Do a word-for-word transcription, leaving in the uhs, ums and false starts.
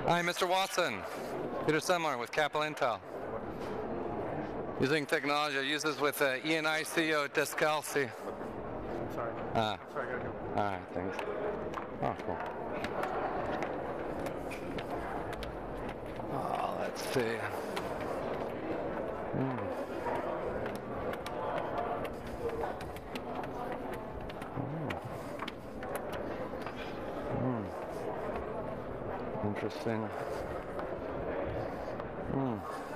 Hi, Mister Watson. Peter Semler with Capital Intel. Using technology, I use this with uh, E N I C E O Descalzi. I'm sorry. Ah. I'm sorry, I gotta go. All right, thanks. Oh, cool. Oh, let's see. Mm. Mm. Interesting. Mm.